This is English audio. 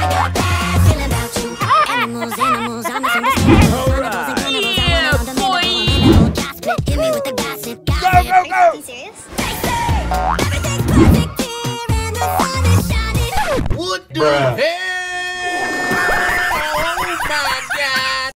Animals, I'm misunderstanding. Yeah, boy! Hit me with the gossip. Are you serious? Everything's perfect here and the sun is shining. What the hell?